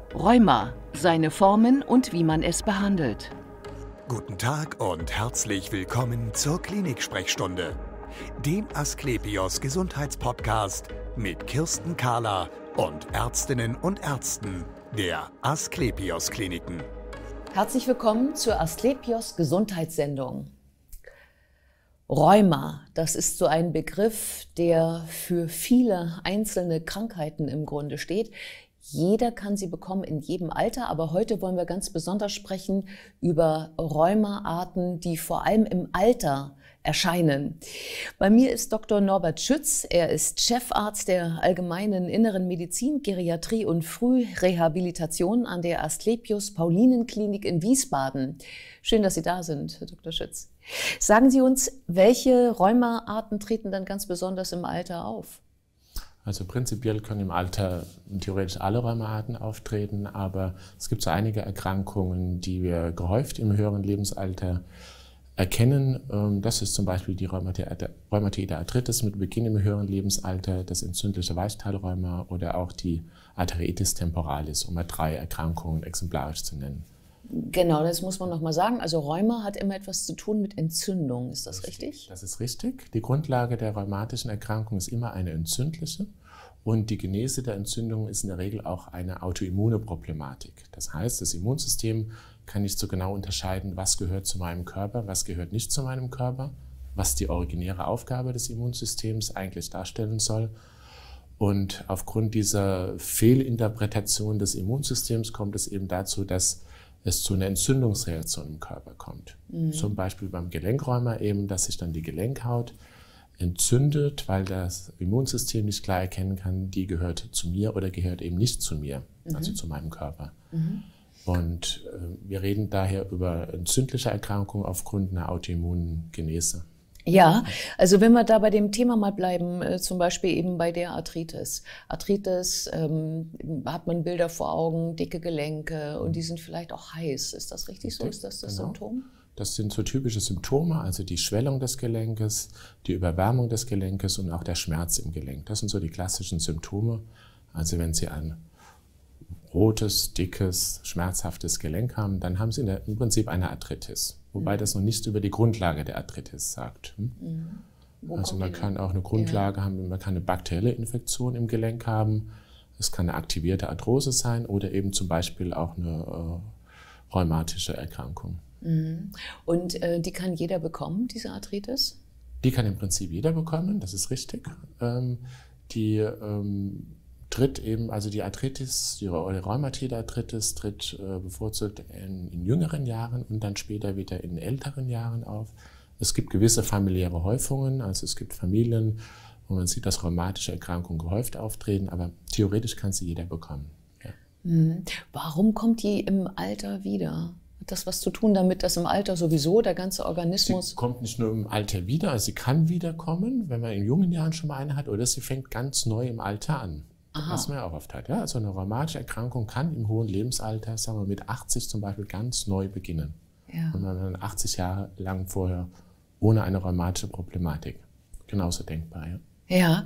Rheuma, seine Formen und wie man es behandelt. Guten Tag und herzlich willkommen zur Klinik-Sprechstunde, dem Asklepios Gesundheitspodcast mit Kirsten Kahler und Ärztinnen und Ärzten der Asklepios Kliniken. Herzlich willkommen zur Asklepios Gesundheitssendung. Rheuma, das ist so ein Begriff, der für viele einzelne Krankheiten im Grunde steht. Jeder kann sie bekommen in jedem Alter, aber heute wollen wir ganz besonders sprechen über Rheumaarten, die vor allem im Alter erscheinen. Bei mir ist Dr. Norbert Schütz. Er ist Chefarzt der Allgemeinen Inneren Medizin, Geriatrie und Frührehabilitation an der Asklepios Paulinenklinik in Wiesbaden. Schön, dass Sie da sind, Herr Dr. Schütz. Sagen Sie uns, welche Rheumaarten treten dann ganz besonders im Alter auf? Also prinzipiell können im Alter theoretisch alle Rheumaarten auftreten, aber es gibt so einige Erkrankungen, die wir gehäuft im höheren Lebensalter erkennen. Das ist zum Beispiel die Rheumatoide Arthritis mit Beginn im höheren Lebensalter, das entzündliche Weichteilrheuma oder auch die Arteriitis temporalis, um mal 3 Erkrankungen exemplarisch zu nennen. Genau, das muss man nochmal sagen. Also Rheuma hat immer etwas zu tun mit Entzündung, ist das richtig? Das ist richtig. Die Grundlage der rheumatischen Erkrankung ist immer eine entzündliche und die Genese der Entzündung ist in der Regel auch eine autoimmune Problematik. Das heißt, das Immunsystem kann nicht so genau unterscheiden, was gehört zu meinem Körper, was gehört nicht zu meinem Körper, was die originäre Aufgabe des Immunsystems eigentlich darstellen soll. Und aufgrund dieser Fehlinterpretation des Immunsystems kommt es eben dazu, dass es zu einer Entzündungsreaktion im Körper kommt. Zum Beispiel beim Gelenkrheuma eben, dass sich dann die Gelenkhaut entzündet, weil das Immunsystem nicht klar erkennen kann, die gehört zu mir oder gehört eben nicht zu mir, also zu meinem Körper. Und wir reden daher über entzündliche Erkrankungen aufgrund einer autoimmunen Genese. Ja, also wenn wir da bei dem Thema mal bleiben, zum Beispiel eben bei der Arthritis. Arthritis hat man Bilder vor Augen, dicke Gelenke und die sind vielleicht auch heiß. Ist das richtig so? Ist das das Symptom? Das sind so typische Symptome, also die Schwellung des Gelenkes, die Überwärmung des Gelenkes und auch der Schmerz im Gelenk. Das sind so die klassischen Symptome. Also wenn Sie ein rotes, dickes, schmerzhaftes Gelenk haben, dann haben Sie im Prinzip eine Arthritis. Wobei das noch nichts über die Grundlage der Arthritis sagt. Also man kann auch eine Grundlage haben, man kann eine bakterielle Infektion im Gelenk haben. Es kann eine aktivierte Arthrose sein oder eben zum Beispiel auch eine rheumatische Erkrankung. Und die kann jeder bekommen, diese Arthritis? Die kann im Prinzip jeder bekommen, das ist richtig. Die tritt eben, also die Arthritis, die Rheumatoide Arthritis tritt bevorzugt in jüngeren Jahren und dann später wieder in älteren Jahren auf. Es gibt gewisse familiäre Häufungen, also es gibt Familien, wo man sieht, dass rheumatische Erkrankungen gehäuft auftreten, aber theoretisch kann sie jeder bekommen. Ja. Warum kommt die im Alter wieder? Hat das was zu tun damit, dass im Alter sowieso der ganze Organismus... Sie kommt nicht nur im Alter wieder, also sie kann wiederkommen, wenn man in jungen Jahren schon mal eine hat, oder sie fängt ganz neu im Alter an. Was man ja auch oft hat. Ja? Also eine rheumatische Erkrankung kann im hohen Lebensalter, sagen wir mit 80 zum Beispiel, ganz neu beginnen. Ja. Und man 80 Jahre lang vorher ohne eine rheumatische Problematik. Genauso denkbar. Ja,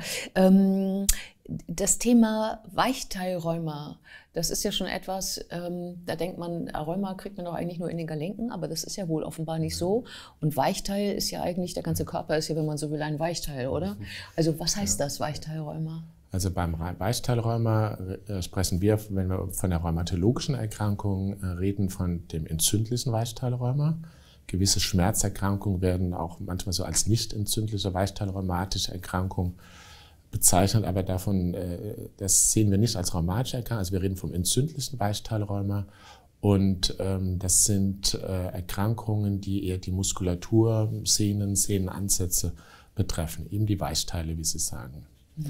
das Thema Weichteilrheuma, das ist ja schon etwas, da denkt man, Rheuma kriegt man doch eigentlich nur in den Gelenken, aber das ist ja wohl offenbar nicht so. Und Weichteil ist ja eigentlich, der ganze Körper ist ja, wenn man so will, ein Weichteil, oder? Also was heißt das, Weichteilrheuma? Also beim Weichteilrheuma sprechen wir, wenn wir von der rheumatologischen Erkrankung reden, von dem entzündlichen Weichteilrheuma. Gewisse Schmerzerkrankungen werden auch manchmal so als nicht entzündliche weichteilrheumatische Erkrankung bezeichnet, aber davon, das sehen wir nicht als rheumatische Erkrankung. Also wir reden vom entzündlichen Weichteilrheuma und das sind Erkrankungen, die eher die Muskulatur, Sehnen, Sehnenansätze betreffen, eben die Weichteile, wie Sie sagen.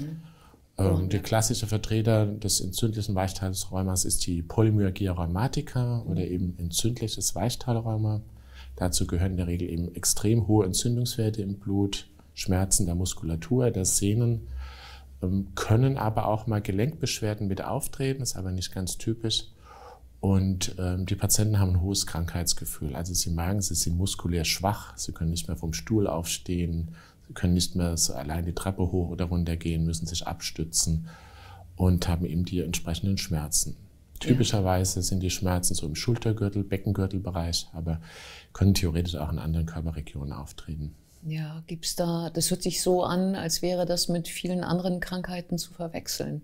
Der klassische Vertreter des entzündlichen Weichteilrheumas ist die Polymyalgie rheumatica oder eben entzündliches Weichteilrheuma. Dazu gehören in der Regel eben extrem hohe Entzündungswerte im Blut, Schmerzen der Muskulatur, der Sehnen, können aber auch mal Gelenkbeschwerden mit auftreten, ist aber nicht ganz typisch. Und die Patienten haben ein hohes Krankheitsgefühl. Also sie merken, sie sind muskulär schwach, sie können nicht mehr vom Stuhl aufstehen, sie können nicht mehr so allein die Treppe hoch oder runter gehen, müssen sich abstützen und haben eben die entsprechenden Schmerzen. Typischerweise sind die Schmerzen so im Schultergürtel, Beckengürtelbereich, aber können theoretisch auch in anderen Körperregionen auftreten. Ja, gibt's da, das hört sich so an, als wäre das mit vielen anderen Krankheiten zu verwechseln.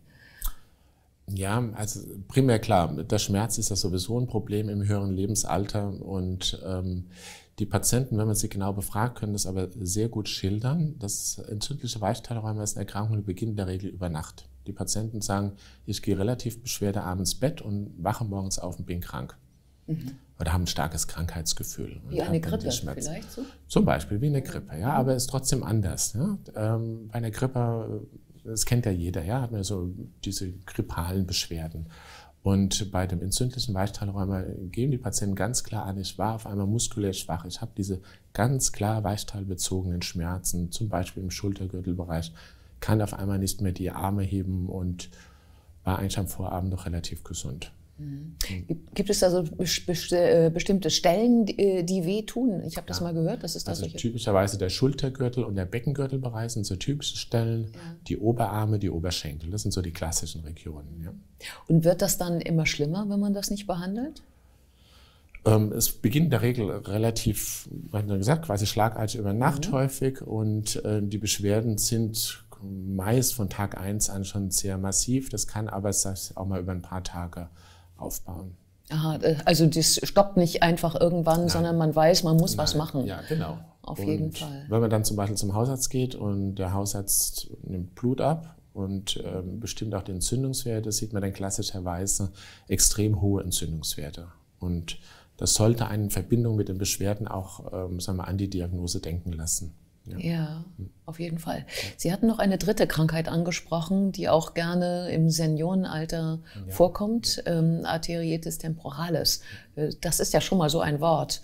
Ja, also primär klar, der Schmerz ist ja sowieso ein Problem im höheren Lebensalter und die Patienten, wenn man sie genau befragt, können das aber sehr gut schildern. Das entzündliche Weichteilrheuma ist eine Erkrankung, die beginnt in der Regel über Nacht. Die Patienten sagen, ich gehe relativ beschwerdearm ins Bett und wache morgens auf und bin krank. Oder haben ein starkes Krankheitsgefühl. Wie eine Grippe vielleicht so? Zum Beispiel wie eine Grippe, ja, aber ist trotzdem anders. Ja? Bei einer Grippe, das kennt ja jeder, ja, hat man so diese grippalen Beschwerden. Und bei dem entzündlichen Weichteilrheuma geben die Patienten ganz klar an, ich war auf einmal muskulär schwach, ich habe diese ganz klar weichteilbezogenen Schmerzen, zum Beispiel im Schultergürtelbereich, kann auf einmal nicht mehr die Arme heben und war eigentlich am Vorabend noch relativ gesund. Gibt es da so bestimmte Stellen, die wehtun? Ich habe das mal gehört. Das ist das also typischerweise der Schultergürtel und der Beckengürtelbereich sind so typische Stellen. Ja. Die Oberarme, die Oberschenkel, das sind so die klassischen Regionen. Ja. Und wird das dann immer schlimmer, wenn man das nicht behandelt? Es beginnt in der Regel relativ, wie gesagt, quasi schlagartig über Nacht häufig und die Beschwerden sind meist von Tag 1 an schon sehr massiv. Das kann aber auch mal über ein paar Tage aufbauen. Aha, also das stoppt nicht einfach irgendwann, sondern man weiß, man muss was machen. Ja, genau. Auf jeden Fall. Wenn man dann zum Beispiel zum Hausarzt geht und der Hausarzt nimmt Blut ab und bestimmt auch die Entzündungswerte, sieht man dann klassischerweise extrem hohe Entzündungswerte. Und das sollte einen in Verbindung mit den Beschwerden auch sagen wir, an die Diagnose denken lassen. Ja, auf jeden Fall. Sie hatten noch eine dritte Krankheit angesprochen, die auch gerne im Seniorenalter vorkommt, Arterietis temporalis. Das ist ja schon mal so ein Wort.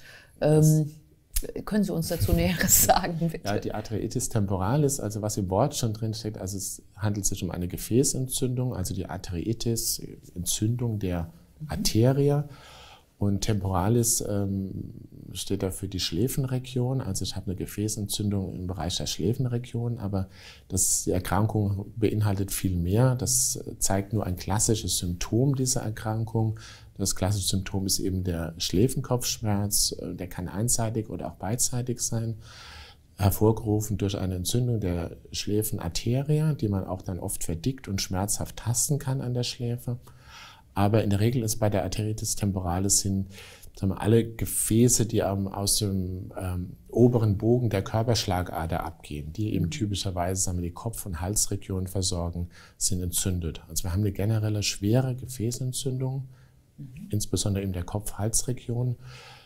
Können Sie uns dazu Näheres sagen, bitte? Ja, die Arterietis temporalis, also was im Wort schon drin steckt, also es handelt sich um eine Gefäßentzündung, also die Arterietis, Entzündung der Arterie. Und temporalis steht da für die Schläfenregion, also ich habe eine Gefäßentzündung im Bereich der Schläfenregion, aber die Erkrankung beinhaltet viel mehr. Das zeigt nur ein klassisches Symptom dieser Erkrankung. Das klassische Symptom ist eben der Schläfenkopfschmerz, der kann einseitig oder auch beidseitig sein, hervorgerufen durch eine Entzündung der Schläfenarterie, die man auch dann oft verdickt und schmerzhaft tasten kann an der Schläfe. Aber in der Regel ist bei der Arterietis temporalis sagen wir, alle Gefäße, die aus dem oberen Bogen der Körperschlagader abgehen, die eben typischerweise sagen wir, die Kopf- und Halsregion versorgen, sind entzündet. Also wir haben eine generelle schwere Gefäßentzündung, insbesondere in der Kopf-Halsregion,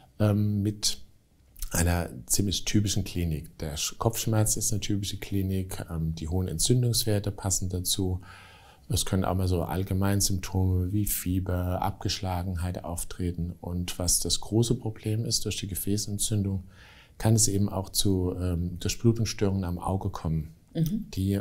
mit einer ziemlich typischen Klinik. Der Kopfschmerz ist eine typische Klinik, die hohen Entzündungswerte passen dazu. Es können auch mal so Allgemeinsymptome wie Fieber, Abgeschlagenheit auftreten. Und was das große Problem ist, durch die Gefäßentzündung kann es eben auch zu Durchblutungsstörungen am Auge kommen, die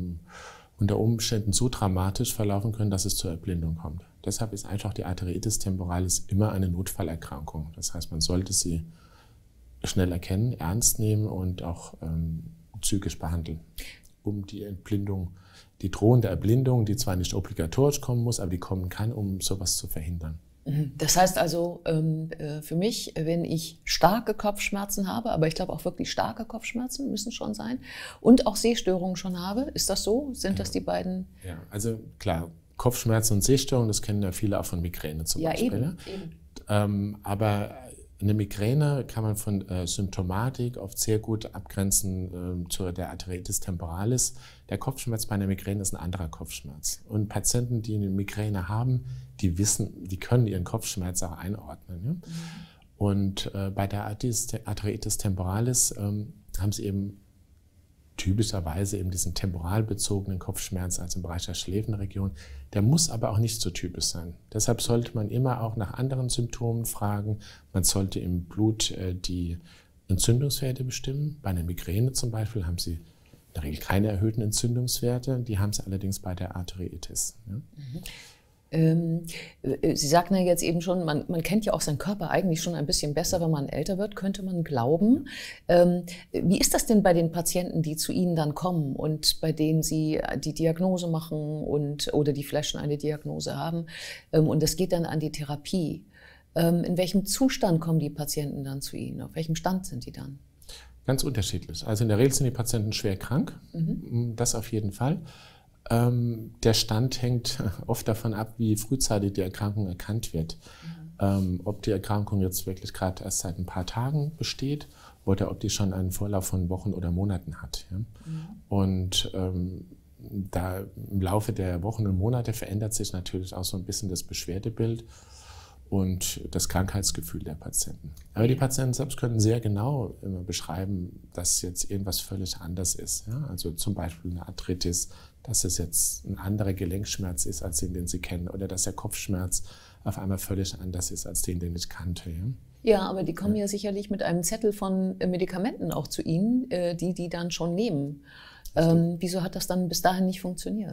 unter Umständen so dramatisch verlaufen können, dass es zur Erblindung kommt. Deshalb ist einfach die Arterietis temporalis immer eine Notfallerkrankung. Das heißt, man sollte sie schnell erkennen, ernst nehmen und auch zügig behandeln, um die Entblindung, die drohende Erblindung, die zwar nicht obligatorisch kommen muss, aber die kommen kann, um sowas zu verhindern. Das heißt also für mich, wenn ich starke Kopfschmerzen habe, aber ich glaube auch wirklich starke Kopfschmerzen müssen schon sein und auch Sehstörungen schon habe, ist das so? Sind das die beiden? Ja, also klar, Kopfschmerzen und Sehstörungen, das kennen ja viele auch von Migräne zum Beispiel. Eben. Aber eine Migräne kann man von Symptomatik oft sehr gut abgrenzen zu der Arterietis temporalis. Der Kopfschmerz bei einer Migräne ist ein anderer Kopfschmerz. Und Patienten, die eine Migräne haben, die können ihren Kopfschmerz auch einordnen. Ja? Und bei der Arterietis temporalis haben sie eben typischerweise eben diesen temporal bezogenen Kopfschmerz, also im Bereich der Schläfenregion. Der muss aber auch nicht so typisch sein. Deshalb sollte man immer auch nach anderen Symptomen fragen. Man sollte im Blut die Entzündungswerte bestimmen. Bei einer Migräne zum Beispiel haben sie in der Regel keine erhöhten Entzündungswerte. Die haben sie allerdings bei der Arterietis. Ja? Sie sagten ja jetzt eben schon, man kennt ja auch seinen Körper eigentlich schon ein bisschen besser, wenn man älter wird, könnte man glauben. Wie ist das denn bei den Patienten, die zu Ihnen dann kommen und bei denen Sie die Diagnose machen oder die vielleicht schon eine Diagnose haben und es geht dann an die Therapie? In welchem Zustand kommen die Patienten dann zu Ihnen? Auf welchem Stand sind die dann? Ganz unterschiedlich. Also in der Regel sind die Patienten schwer krank, das auf jeden Fall. Der Stand hängt oft davon ab, wie frühzeitig die Erkrankung erkannt wird. Ob die Erkrankung jetzt wirklich gerade erst seit ein paar Tagen besteht oder ob die schon einen Vorlauf von Wochen oder Monaten hat. Ja? Und da im Laufe der Wochen und Monate verändert sich natürlich auch so ein bisschen das Beschwerdebild und das Krankheitsgefühl der Patienten. Aber die Patienten selbst können sehr genau immer beschreiben, dass jetzt irgendwas völlig anders ist. Ja? Also zum Beispiel eine Arthritis, dass es jetzt ein anderer Gelenkschmerz ist als den sie kennen oder dass der Kopfschmerz auf einmal völlig anders ist als den ich kannte. Ja? Ja, aber die kommen ja sicherlich mit einem Zettel von Medikamenten auch zu Ihnen, die dann schon nehmen. Wieso hat das dann bis dahin nicht funktioniert?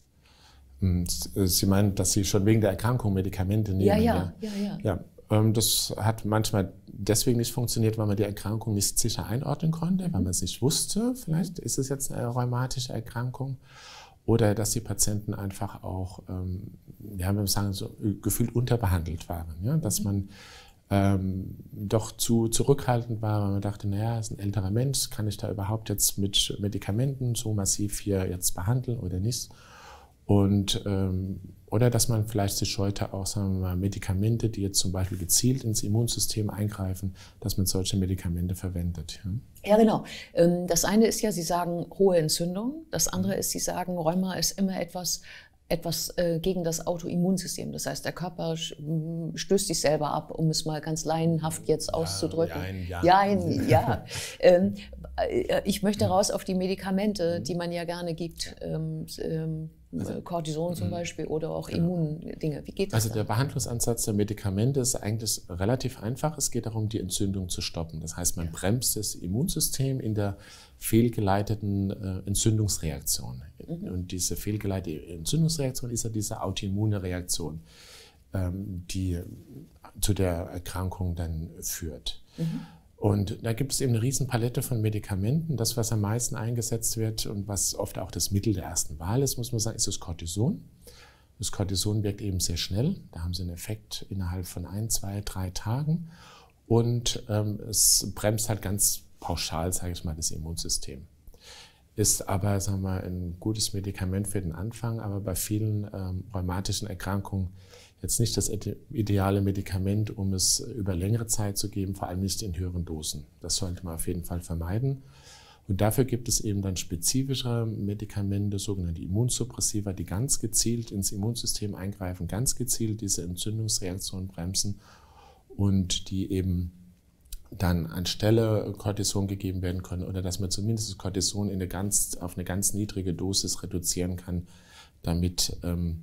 Sie meinen, dass Sie schon wegen der Erkrankung Medikamente nehmen? Ja. Das hat manchmal deswegen nicht funktioniert, weil man die Erkrankung nicht sicher einordnen konnte, weil man es nicht wusste, vielleicht ist es jetzt eine rheumatische Erkrankung, oder dass die Patienten einfach auch, wir sagen, so gefühlt unterbehandelt waren, ja? Dass man doch zu zurückhaltend war, weil man dachte, naja, ist ein älterer Mensch, kann ich da überhaupt jetzt mit Medikamenten so massiv hier jetzt behandeln oder nicht? Und, oder dass man vielleicht sich scheute, auch sagen wir mal, Medikamente, die jetzt zum Beispiel gezielt ins Immunsystem eingreifen, dass man solche Medikamente verwendet. Ja, genau. Das eine ist ja, Sie sagen hohe Entzündung. Das andere ist, Sie sagen, Rheuma ist immer etwas gegen das Autoimmunsystem. Das heißt, der Körper stößt sich selber ab, um es mal ganz laienhaft jetzt auszudrücken. Ja. Ich möchte raus auf die Medikamente, die man ja gerne gibt. Cortison zum Beispiel oder auch Immundinge. Wie geht das? Also der Behandlungsansatz der Medikamente ist eigentlich relativ einfach. Es geht darum, die Entzündung zu stoppen. Das heißt, man bremst das Immunsystem in der fehlgeleiteten Entzündungsreaktion. Und diese fehlgeleitete Entzündungsreaktion ist ja diese autoimmune Reaktion, die zu der Erkrankung dann führt. Und da gibt es eben eine riesen Palette von Medikamenten. Das, was am meisten eingesetzt wird und was oft auch das Mittel der ersten Wahl ist, muss man sagen, ist das Cortison. Das Cortison wirkt eben sehr schnell. Da haben Sie einen Effekt innerhalb von 1, 2, 3 Tagen. Und es bremst halt ganz pauschal, sage ich mal, das Immunsystem. Ist aber, sagen wir mal, ein gutes Medikament für den Anfang, aber bei vielen rheumatischen Erkrankungen jetzt nicht das ideale Medikament, um es über längere Zeit zu geben, vor allem nicht in höheren Dosen. Das sollte man auf jeden Fall vermeiden. Und dafür gibt es eben dann spezifischere Medikamente, sogenannte Immunsuppressiva, die ganz gezielt ins Immunsystem eingreifen, ganz gezielt diese Entzündungsreaktion bremsen und die eben dann anstelle Cortison gegeben werden können oder dass man zumindest das Cortison auf eine ganz niedrige Dosis reduzieren kann, damit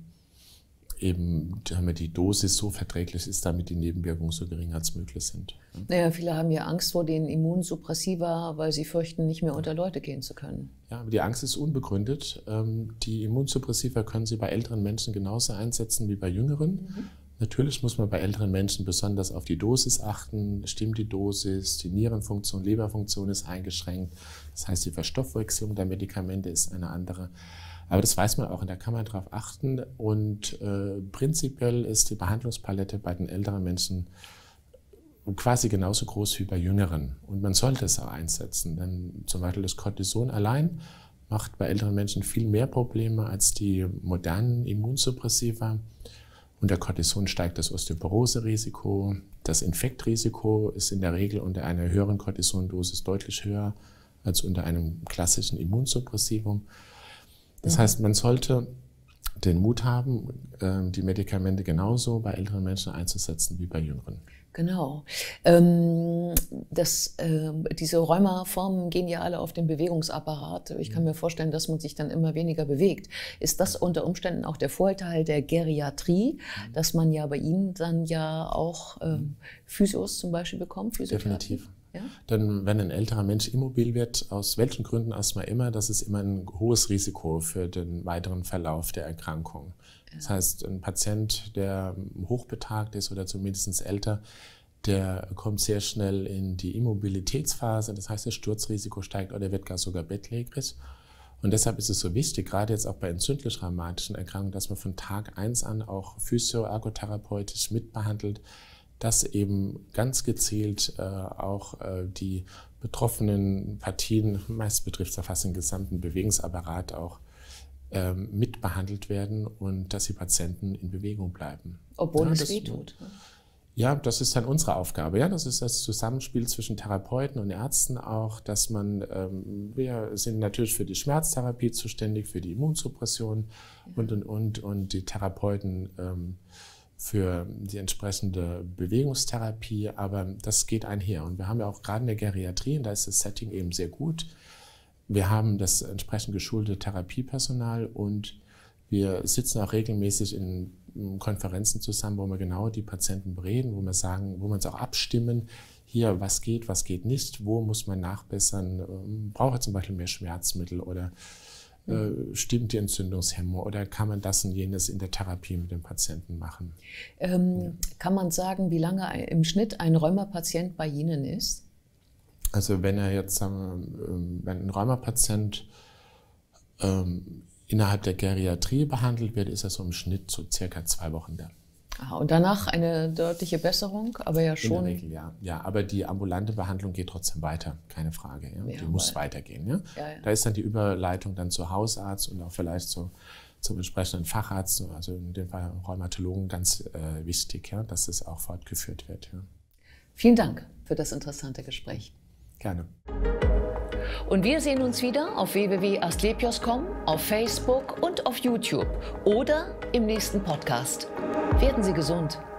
die Dosis so verträglich ist, damit die Nebenwirkungen so gering als möglich sind. Naja, viele haben ja Angst vor den Immunsuppressiva, weil sie fürchten, nicht mehr unter Leute gehen zu können. Ja, aber die Angst ist unbegründet. Die Immunsuppressiva können Sie bei älteren Menschen genauso einsetzen wie bei jüngeren. Natürlich muss man bei älteren Menschen besonders auf die Dosis achten. Stimmt die Dosis, die Nierenfunktion, Leberfunktion ist eingeschränkt. Das heißt, die Verstoffwechslung der Medikamente ist eine andere. Aber das weiß man auch und da kann man darauf achten. Und prinzipiell ist die Behandlungspalette bei den älteren Menschen quasi genauso groß wie bei jüngeren. Und man sollte es auch einsetzen, denn zum Beispiel das Cortison allein macht bei älteren Menschen viel mehr Probleme als die modernen Immunsuppressiva. Unter Cortison steigt das Osteoporose-Risiko. Das Infektrisiko ist in der Regel unter einer höheren Cortisondosis deutlich höher als unter einem klassischen Immunsuppressivum. Das heißt, man sollte den Mut haben, die Medikamente genauso bei älteren Menschen einzusetzen wie bei jüngeren. Genau. Diese Rheumaformen gehen ja alle auf den Bewegungsapparat. Ich kann mir vorstellen, dass man sich dann immer weniger bewegt. Ist das unter Umständen auch der Vorteil der Geriatrie, dass man ja bei Ihnen dann ja auch Physios zum Beispiel bekommt? Definitiv. Ja? Denn wenn ein älterer Mensch immobil wird, aus welchen Gründen erstmal immer, das ist immer ein hohes Risiko für den weiteren Verlauf der Erkrankung. Ja. Das heißt, ein Patient, der hochbetagt ist oder zumindest älter, der kommt sehr schnell in die Immobilitätsphase, das heißt, das Sturzrisiko steigt oder wird gar sogar bettlägerig. Und deshalb ist es so wichtig, gerade jetzt auch bei entzündlich-rheumatischen Erkrankungen, dass man von Tag 1 an auch physio-ergotherapeutisch mitbehandelt, dass eben ganz gezielt auch die betroffenen Partien, meist betrifft es ja fast den gesamten Bewegungsapparat auch, mitbehandelt werden und dass die Patienten in Bewegung bleiben. Obwohl es weh tut. Ja, das ist dann unsere Aufgabe. Ja, das ist das Zusammenspiel zwischen Therapeuten und Ärzten auch, dass man, wir sind natürlich für die Schmerztherapie zuständig, für die Immunsuppression und die Therapeuten für die entsprechende Bewegungstherapie, aber das geht einher. Und wir haben ja auch gerade in der Geriatrie, und da ist das Setting eben sehr gut, wir haben das entsprechend geschulte Therapiepersonal und wir sitzen auch regelmäßig in Konferenzen zusammen, wo wir genau die Patienten bereden, wo wir sagen, wo wir uns auch abstimmen, hier, was geht nicht, wo muss man nachbessern, braucht er zum Beispiel mehr Schmerzmittel oder stimmt die Entzündungshemmung oder kann man das und jenes in der Therapie mit dem Patienten machen? Kann man sagen, wie lange im Schnitt ein Rheumapatient bei Ihnen ist? Also wenn er jetzt, wenn ein Rheumapatient innerhalb der Geriatrie behandelt wird, ist er so im Schnitt so circa 2 Wochen da. Und danach eine deutliche Besserung, aber ja schon. In der Regel, ja. Ja, aber die ambulante Behandlung geht trotzdem weiter, keine Frage. Ja. Die muss weitergehen. Ja. Da ist dann die Überleitung dann zu Hausarzt und auch vielleicht zum entsprechenden Facharzt, also in dem Fall Rheumatologen, ganz wichtig, ja, dass es auch fortgeführt wird. Ja. Vielen Dank für das interessante Gespräch. Gerne. Und wir sehen uns wieder auf www.asklepios.com, auf Facebook und auf YouTube oder im nächsten Podcast. Werden Sie gesund!